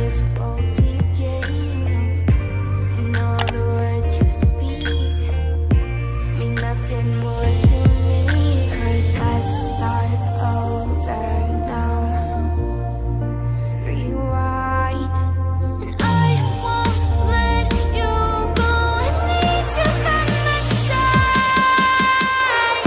blissful decay. And all the words you speak mean nothing more to me. 'Cause let's start over now. Rewind. And I won't let you go. I need you by my side.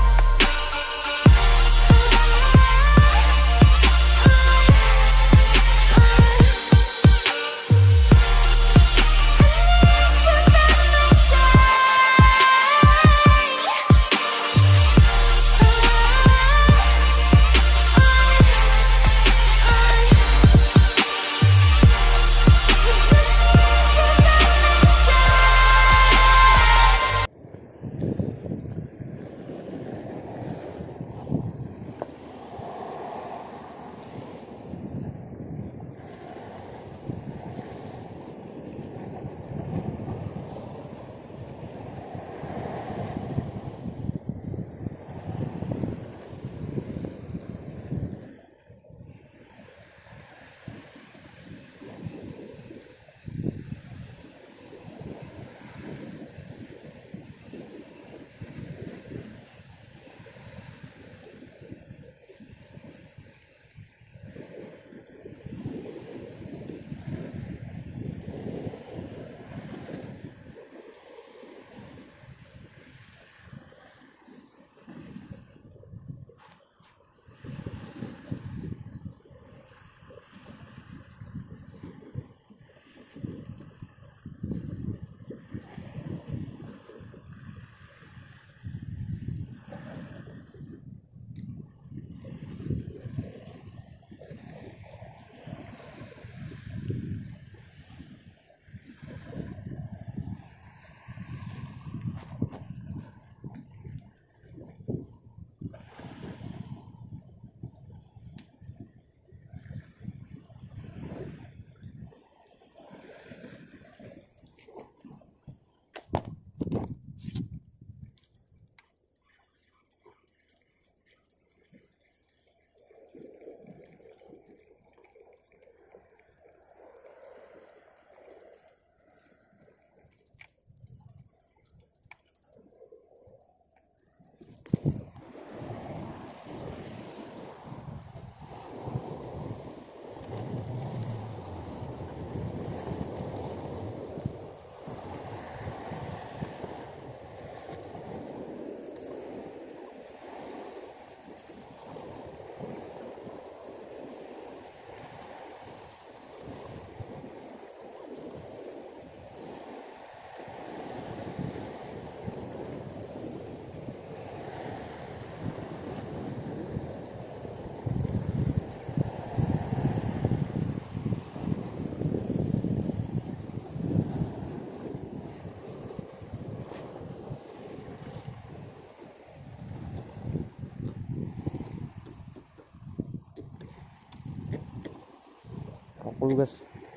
Dulu guys,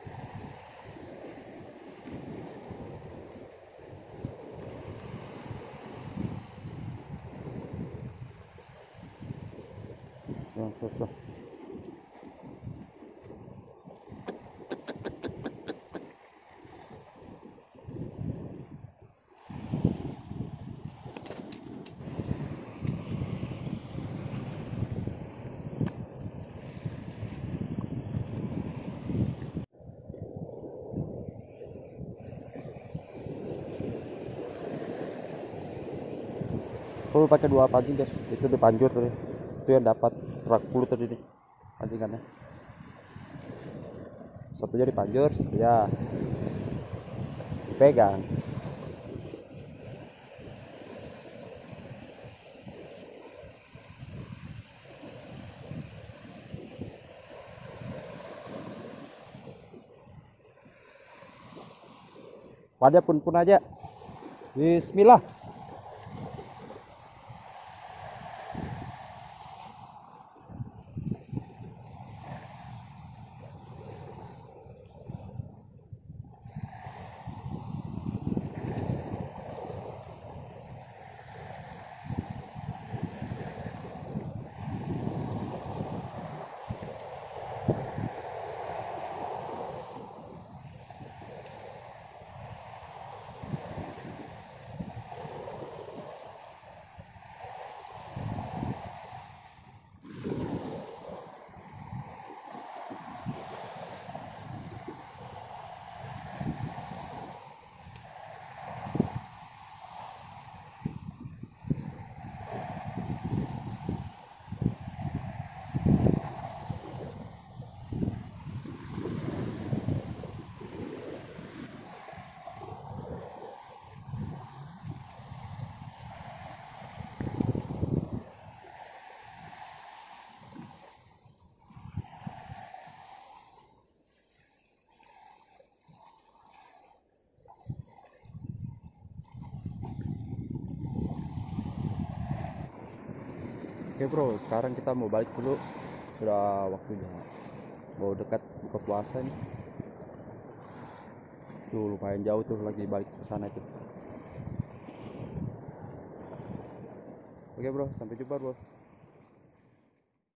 yang susah. Aku pakai 2 pancing guys, itu dipanjur tadi, itu yang dapat 40 tadi nih pancingannya, satunya dipanjur, ya dipegang. Wadah pun aja, bismillah. Oke bro, sekarang kita mau balik dulu, sudah waktunya mau dekat buka puasa nih. Tuh lumayan jauh tuh, lagi balik ke sana itu. Oke bro, sampai jumpa bro.